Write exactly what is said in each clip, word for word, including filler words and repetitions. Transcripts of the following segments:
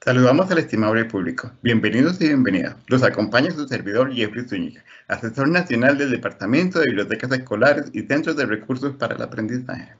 Saludamos al estimable público. Bienvenidos y bienvenidas. Los acompaña su servidor Jeffrey Zúñiga, asesor nacional del Departamento de Bibliotecas Escolares y Centros de Recursos para el Aprendizaje.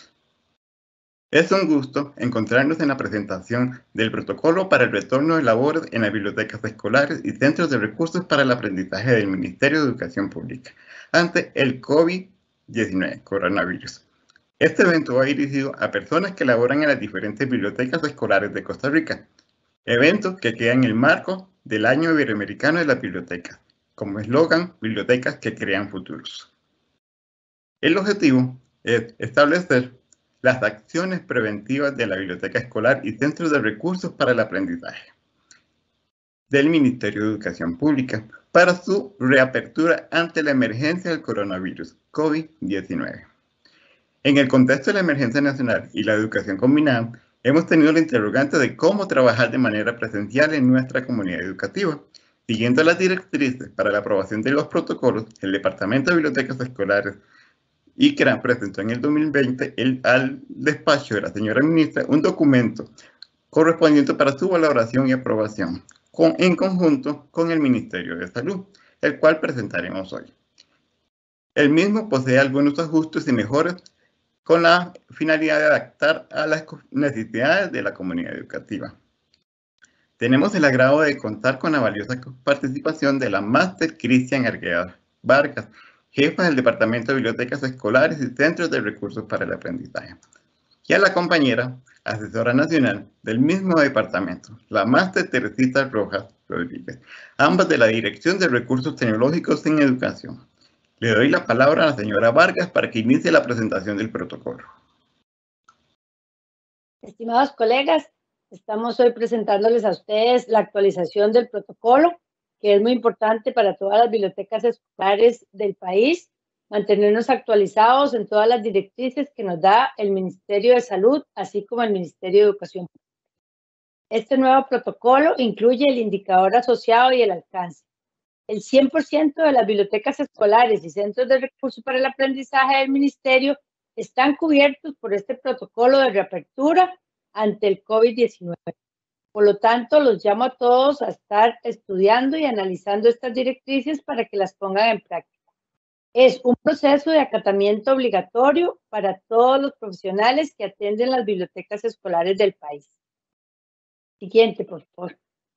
Es un gusto encontrarnos en la presentación del Protocolo para el Retorno de Labores en las Bibliotecas Escolares y Centros de Recursos para el Aprendizaje del Ministerio de Educación Pública ante el COVID diecinueve, coronavirus. Este evento va dirigido a personas que laboran en las diferentes bibliotecas escolares de Costa Rica, evento que queda en el marco del Año Iberoamericano de las Bibliotecas, como eslogan, bibliotecas que crean futuros. El objetivo es establecer las acciones preventivas de la biblioteca escolar y centros de recursos para el aprendizaje del Ministerio de Educación Pública para su reapertura ante la emergencia del coronavirus COVID diecinueve. En el contexto de la emergencia nacional y la educación combinada, hemos tenido la interrogante de cómo trabajar de manera presencial en nuestra comunidad educativa. Siguiendo las directrices para la aprobación de los protocolos, el Departamento de Bibliotecas Escolares I C R A presentó en el dos mil veinte el, al despacho de la señora ministra un documento correspondiente para su valoración y aprobación con, en conjunto con el Ministerio de Salud, el cual presentaremos hoy. El mismo posee algunos ajustes y mejoras con la finalidad de adaptar a las necesidades de la comunidad educativa. Tenemos el agrado de contar con la valiosa participación de la máster Cristian Arguedas Vargas, jefa del Departamento de Bibliotecas Escolares y Centros de Recursos para el Aprendizaje, y a la compañera, asesora nacional del mismo departamento, la máster Teresita Rojas Rodríguez, ambas de la Dirección de Recursos Tecnológicos en Educación. Le doy la palabra a la señora Vargas para que inicie la presentación del protocolo. Estimados colegas, estamos hoy presentándoles a ustedes la actualización del protocolo, que es muy importante para todas las bibliotecas escolares del país, mantenernos actualizados en todas las directrices que nos da el Ministerio de Salud, así como el Ministerio de Educación. Este nuevo protocolo incluye el indicador asociado y el alcance. El cien por ciento de las bibliotecas escolares y centros de recursos para el aprendizaje del Ministerio están cubiertos por este protocolo de reapertura ante el COVID diecinueve. Por lo tanto, los llamo a todos a estar estudiando y analizando estas directrices para que las pongan en práctica. Es un proceso de acatamiento obligatorio para todos los profesionales que atienden las bibliotecas escolares del país. Siguiente, por favor.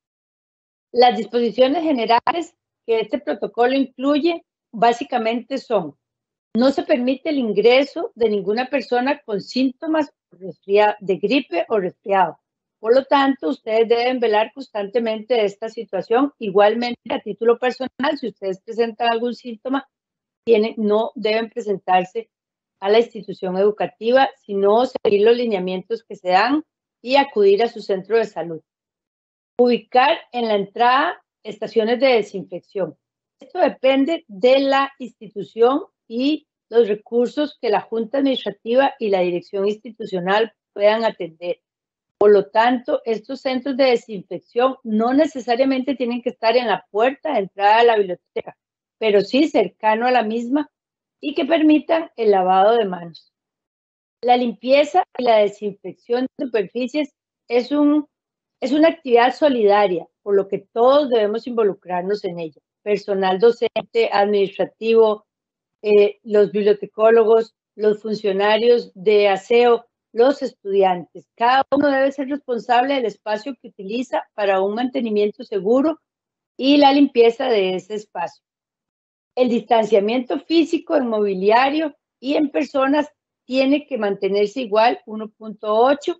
Las disposiciones generales que este protocolo incluye básicamente son: no se permite el ingreso de ninguna persona con síntomas de gripe o resfriado. Por lo tanto, ustedes deben velar constantemente de esta situación. Igualmente, a título personal, si ustedes presentan algún síntoma, tienen, no deben presentarse a la institución educativa, sino seguir los lineamientos que se dan y acudir a su centro de salud. Ubicar en la entrada estaciones de desinfección. Esto depende de la institución y los recursos que la Junta Administrativa y la Dirección Institucional puedan atender. Por lo tanto, estos centros de desinfección no necesariamente tienen que estar en la puerta de entrada de la biblioteca, pero sí cercano a la misma y que permitan el lavado de manos. La limpieza y la desinfección de superficies es un Es una actividad solidaria, por lo que todos debemos involucrarnos en ella. Personal docente, administrativo, eh, los bibliotecólogos, los funcionarios de aseo, los estudiantes. Cada uno debe ser responsable del espacio que utiliza para un mantenimiento seguro y la limpieza de ese espacio. El distanciamiento físico en mobiliario y en personas tiene que mantenerse igual, uno punto ocho.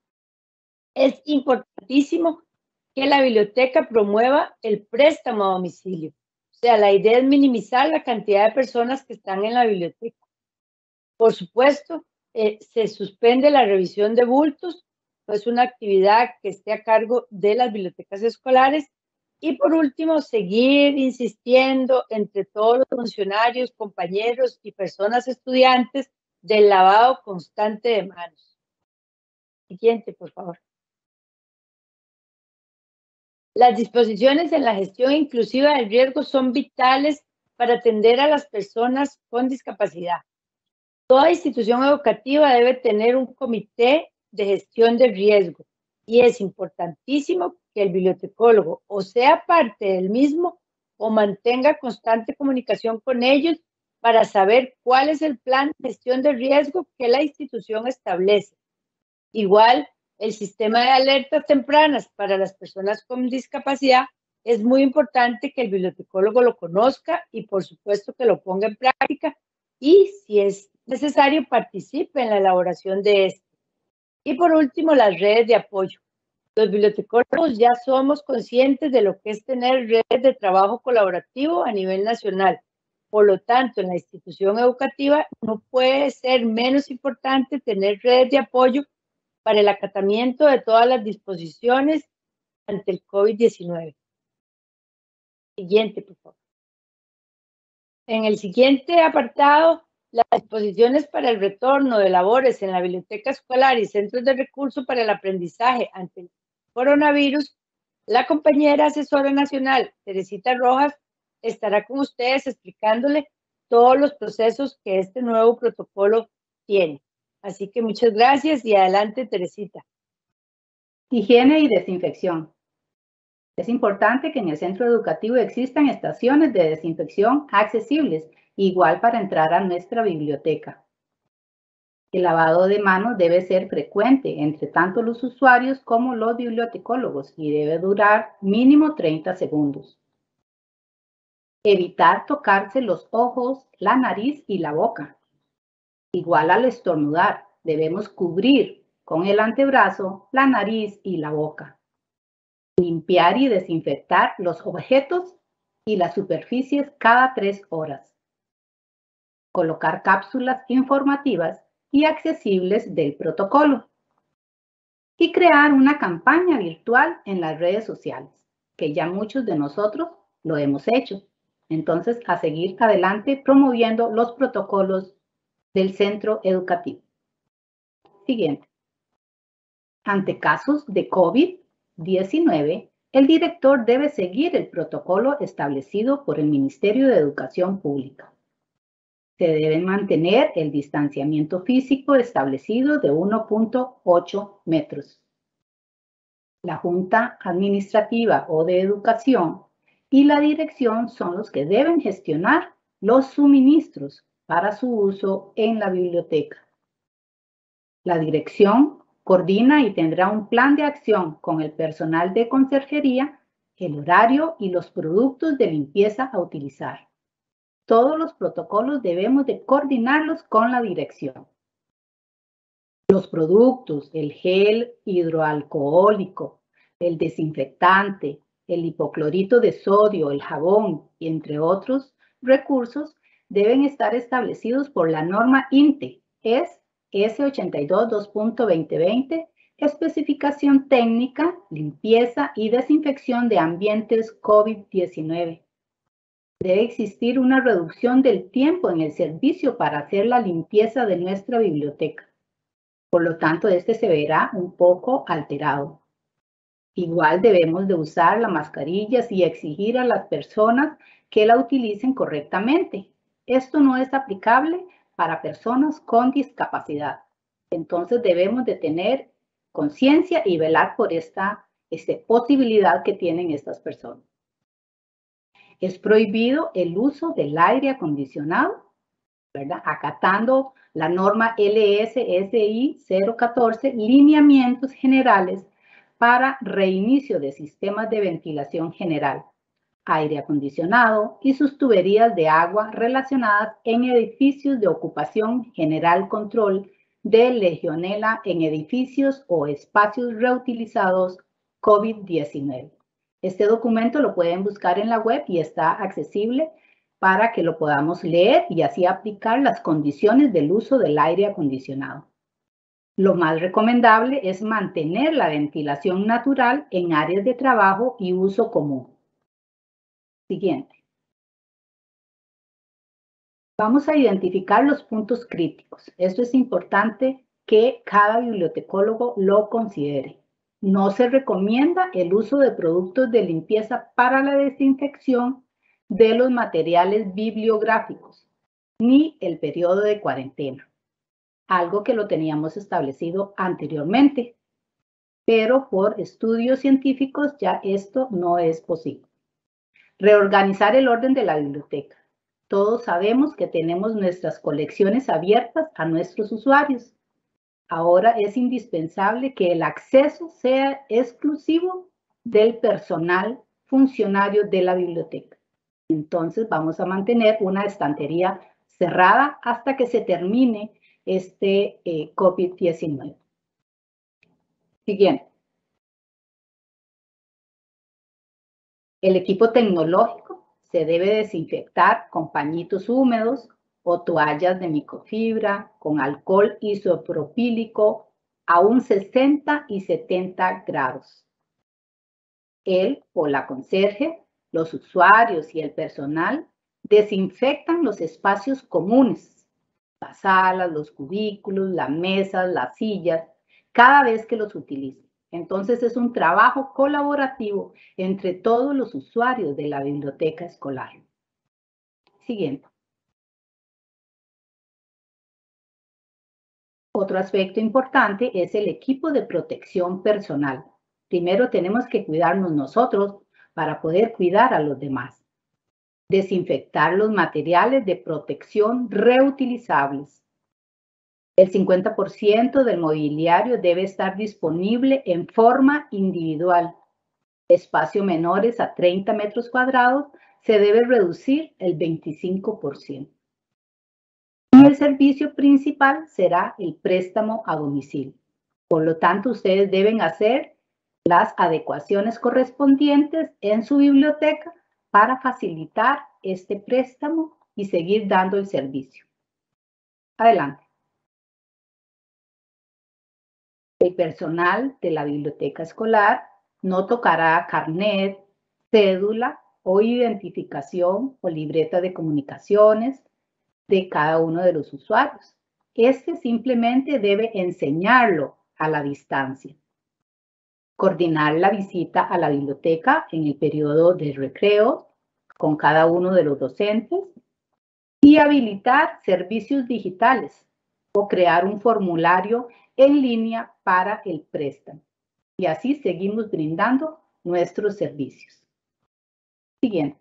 Es importantísimo que la biblioteca promueva el préstamo a domicilio. O sea, la idea es minimizar la cantidad de personas que están en la biblioteca. Por supuesto, eh, se suspende la revisión de bultos, es una actividad que esté a cargo de las bibliotecas escolares. Y por último, seguir insistiendo entre todos los funcionarios, compañeros y personas estudiantes del lavado constante de manos. Siguiente, por favor. Las disposiciones en la gestión inclusiva del riesgo son vitales para atender a las personas con discapacidad. Toda institución educativa debe tener un comité de gestión de riesgo y es importantísimo que el bibliotecólogo o sea parte del mismo o mantenga constante comunicación con ellos para saber cuál es el plan de gestión de riesgo que la institución establece. Igual, el sistema de alertas tempranas para las personas con discapacidad es muy importante que el bibliotecólogo lo conozca y por supuesto que lo ponga en práctica y si es necesario participe en la elaboración de este. Y por último, las redes de apoyo. Los bibliotecólogos ya somos conscientes de lo que es tener redes de trabajo colaborativo a nivel nacional. Por lo tanto, en la institución educativa no puede ser menos importante tener redes de apoyo para el acatamiento de todas las disposiciones ante el COVID diecinueve. Siguiente, por favor. En el siguiente apartado, las disposiciones para el retorno de labores en la biblioteca escolar y centros de recursos para el aprendizaje ante el coronavirus, la compañera asesora nacional, Teresita Rojas, estará con ustedes explicándole todos los procesos que este nuevo protocolo tiene. Así que muchas gracias y adelante, Teresita. Higiene y desinfección. Es importante que en el centro educativo existan estaciones de desinfección accesibles, igual para entrar a nuestra biblioteca. El lavado de manos debe ser frecuente entre tanto los usuarios como los bibliotecólogos y debe durar mínimo treinta segundos. Evitar tocarse los ojos, la nariz y la boca. Igual al estornudar, debemos cubrir con el antebrazo la nariz y la boca. Limpiar y desinfectar los objetos y las superficies cada tres horas. Colocar cápsulas informativas y accesibles del protocolo. Y crear una campaña virtual en las redes sociales, que ya muchos de nosotros lo hemos hecho. Entonces, a seguir adelante promoviendo los protocolos del centro educativo. Siguiente. Ante casos de COVID diecinueve, el director debe seguir el protocolo establecido por el Ministerio de Educación Pública. Se debe mantener el distanciamiento físico establecido de uno punto ocho metros. La Junta Administrativa o de Educación y la dirección son los que deben gestionar los suministros para su uso en la biblioteca. La dirección coordina y tendrá un plan de acción con el personal de conserjería, el horario y los productos de limpieza a utilizar. Todos los protocolos debemos de coordinarlos con la dirección. Los productos, el gel hidroalcohólico, el desinfectante, el hipoclorito de sodio, el jabón, y entre otros recursos, deben estar establecidos por la norma INTE, es S ochenta y dos dos punto veinte veinte, especificación técnica, limpieza y desinfección de ambientes COVID diecinueve. Debe existir una reducción del tiempo en el servicio para hacer la limpieza de nuestra biblioteca. Por lo tanto, este se verá un poco alterado. Igual debemos de usar las mascarillas y exigir a las personas que la utilicen correctamente. Esto no es aplicable para personas con discapacidad. Entonces debemos de tener conciencia y velar por esta, esta posibilidad que tienen estas personas. Es prohibido el uso del aire acondicionado, ¿verdad? Acatando la norma L S S I cero catorce, lineamientos generales para reinicio de sistemas de ventilación general, aire acondicionado y sus tuberías de agua relacionadas en edificios de ocupación general, control de legionela en edificios o espacios reutilizados COVID diecinueve. Este documento lo pueden buscar en la web y está accesible para que lo podamos leer y así aplicar las condiciones del uso del aire acondicionado. Lo más recomendable es mantener la ventilación natural en áreas de trabajo y uso común. Siguiente. Vamos a identificar los puntos críticos. Esto es importante que cada bibliotecólogo lo considere. No se recomienda el uso de productos de limpieza para la desinfección de los materiales bibliográficos, ni el periodo de cuarentena, algo que lo teníamos establecido anteriormente. pero por estudios científicos ya esto no es posible. Reorganizar el orden de la biblioteca. Todos sabemos que tenemos nuestras colecciones abiertas a nuestros usuarios. Ahora es indispensable que el acceso sea exclusivo del personal funcionario de la biblioteca. Entonces vamos a mantener una estantería cerrada hasta que se termine este eh, COVID diecinueve. Siguiente. El equipo tecnológico se debe desinfectar con pañitos húmedos o toallas de microfibra con alcohol isopropílico a un sesenta y setenta grados. Él o la conserje, los usuarios y el personal desinfectan los espacios comunes, las salas, los cubículos, las mesas, las sillas, cada vez que los utilicen. Entonces es un trabajo colaborativo entre todos los usuarios de la biblioteca escolar. Siguiente. Otro aspecto importante es el equipo de protección personal. Primero tenemos que cuidarnos nosotros para poder cuidar a los demás. Desinfectar los materiales de protección reutilizables. El cincuenta por ciento del mobiliario debe estar disponible en forma individual. Espacio menores a treinta metros cuadrados se debe reducir el veinticinco por ciento. Y el servicio principal será el préstamo a domicilio. Por lo tanto, ustedes deben hacer las adecuaciones correspondientes en su biblioteca para facilitar este préstamo y seguir dando el servicio. Adelante. El personal de la biblioteca escolar no tocará carnet, cédula o identificación o libreta de comunicaciones de cada uno de los usuarios. Este simplemente debe enseñarlo a la distancia. Coordinar la visita a la biblioteca en el periodo de recreo con cada uno de los docentes y habilitar servicios digitales o crear un formulario en línea para el préstamo. Y así seguimos brindando nuestros servicios. Siguiente.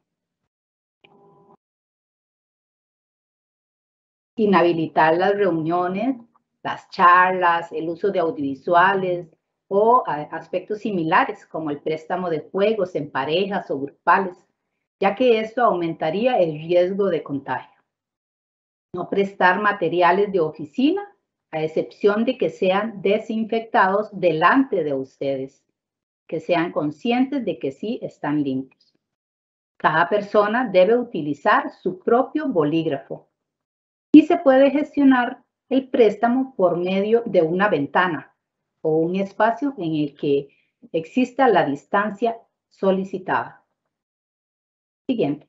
Inhabilitar las reuniones, las charlas, el uso de audiovisuales o aspectos similares como el préstamo de juegos en parejas o grupales, ya que esto aumentaría el riesgo de contagio. No prestar materiales de oficina, a excepción de que sean desinfectados delante de ustedes, que sean conscientes de que sí están limpios. Cada persona debe utilizar su propio bolígrafo y se puede gestionar el préstamo por medio de una ventana o un espacio en el que exista la distancia solicitada. Siguiente.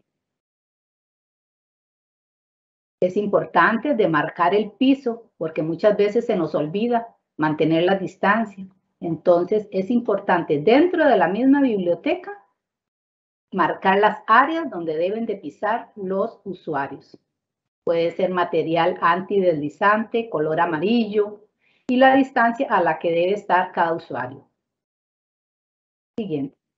Es importante demarcar el piso porque muchas veces se nos olvida mantener la distancia. Entonces es importante dentro de la misma biblioteca marcar las áreas donde deben de pisar los usuarios. Puede ser material antideslizante, color amarillo y la distancia a la que debe estar cada usuario. Siguiente.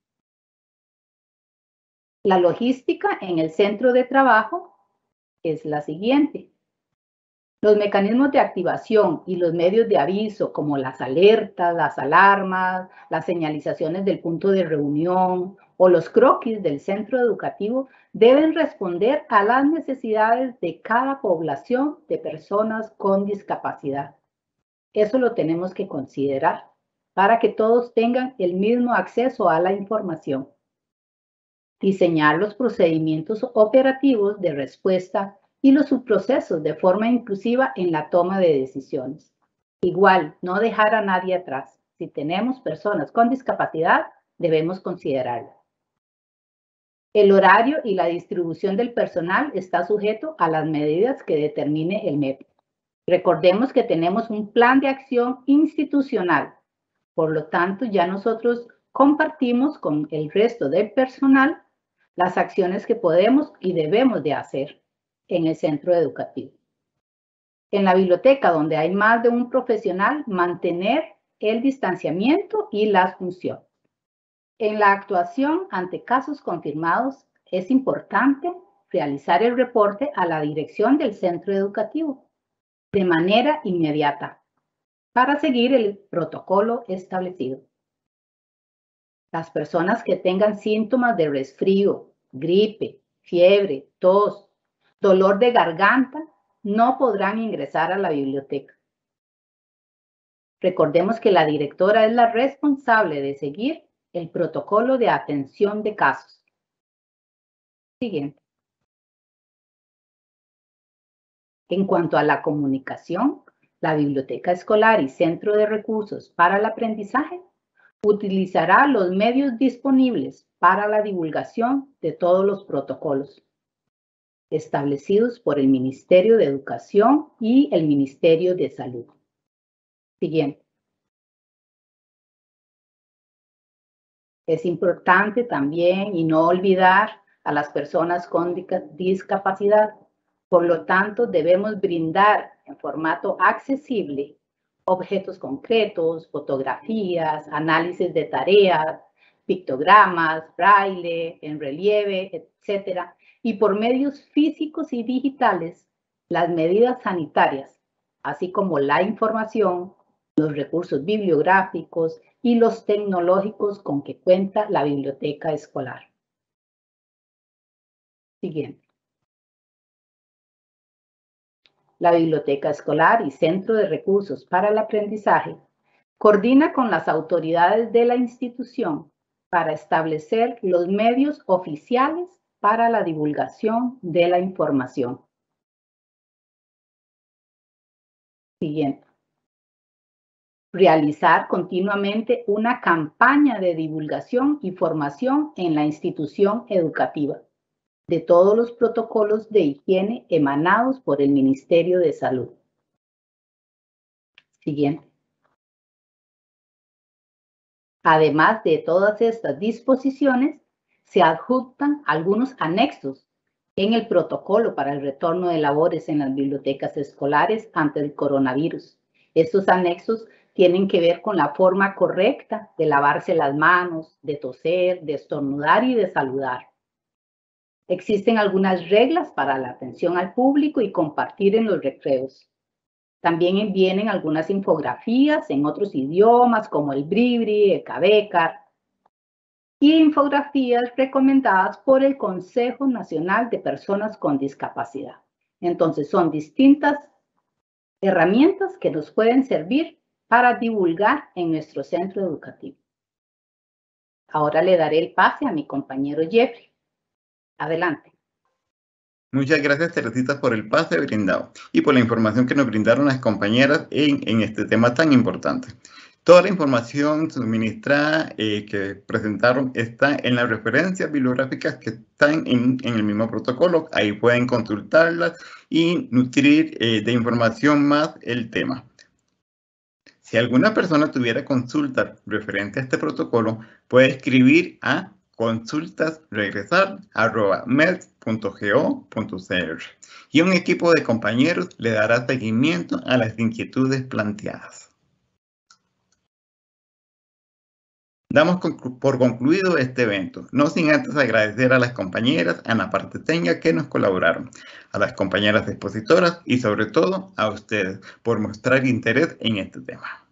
La logística en el centro de trabajo es la siguiente. Los mecanismos de activación y los medios de aviso como las alertas, las alarmas, las señalizaciones del punto de reunión o los croquis del centro educativo deben responder a las necesidades de cada población de personas con discapacidad. Eso lo tenemos que considerar para que todos tengan el mismo acceso a la información. Diseñar los procedimientos operativos de respuesta y los subprocesos de forma inclusiva en la toma de decisiones. Igual, no dejar a nadie atrás. Si tenemos personas con discapacidad, debemos considerarlo. El horario y la distribución del personal está sujeto a las medidas que determine el M E P. Recordemos que tenemos un plan de acción institucional. Por lo tanto, ya nosotros compartimos con el resto del personal las acciones que podemos y debemos de hacer en el centro educativo. En la biblioteca, donde hay más de un profesional, mantener el distanciamiento y las funciones. En la actuación ante casos confirmados, es importante realizar el reporte a la dirección del centro educativo de manera inmediata para seguir el protocolo establecido. Las personas que tengan síntomas de resfrío, gripe, fiebre, tos, dolor de garganta, no podrán ingresar a la biblioteca. Recordemos que la directora es la responsable de seguir el protocolo de atención de casos. Siguiente. En cuanto a la comunicación, la biblioteca escolar y centro de recursos para el aprendizaje utilizará los medios disponibles para la divulgación de todos los protocolos establecidos por el Ministerio de Educación y el Ministerio de Salud. Siguiente. Es importante también y no olvidar a las personas con discapacidad. Por lo tanto, debemos brindar en formato accesible objetos concretos, fotografías, análisis de tareas, pictogramas, braille, en relieve, etcétera, y por medios físicos y digitales, las medidas sanitarias, así como la información, los recursos bibliográficos y los tecnológicos con que cuenta la biblioteca escolar. Siguiente. La biblioteca escolar y centro de recursos para el aprendizaje coordina con las autoridades de la institución para establecer los medios oficiales para la divulgación de la información. Siguiente. Realizar continuamente una campaña de divulgación y formación en la institución educativa de todos los protocolos de higiene emanados por el Ministerio de Salud. Siguiente. Además de todas estas disposiciones, se adjuntan algunos anexos en el protocolo para el retorno de labores en las bibliotecas escolares ante el coronavirus. Estos anexos tienen que ver con la forma correcta de lavarse las manos, de toser, de estornudar y de saludar. Existen algunas reglas para la atención al público y compartir en los recreos. También vienen algunas infografías en otros idiomas como el Bribri, el Cabecar, y infografías recomendadas por el Consejo Nacional de Personas con Discapacidad. Entonces son distintas herramientas que nos pueden servir para divulgar en nuestro centro educativo. Ahora le daré el pase a mi compañero Jeffrey. Adelante. Muchas gracias, Teresita, por el pase brindado y por la información que nos brindaron las compañeras en, en este tema tan importante. Toda la información suministrada eh, que presentaron está en las referencias bibliográficas que están en, en el mismo protocolo. Ahí pueden consultarlas y nutrir eh, de información más el tema. Si alguna persona tuviera consultas referente a este protocolo, puede escribir a consultasregresar arroba med punto go punto cr y un equipo de compañeros le dará seguimiento a las inquietudes planteadas. Damos por concluido este evento, no sin antes agradecer a las compañeras Ana Parteteña que nos colaboraron, a las compañeras expositoras y sobre todo a ustedes por mostrar interés en este tema.